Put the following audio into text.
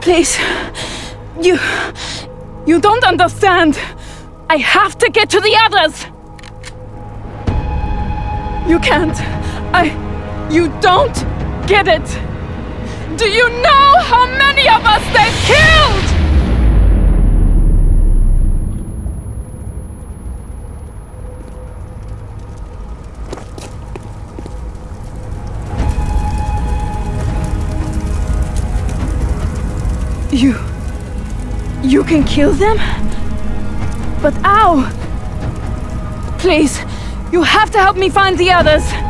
Please. You don't understand. I have to get to the others. You can't. You don't get it. Do you know how many of us they've killed? You can kill them? But how? Please, you have to help me find the others.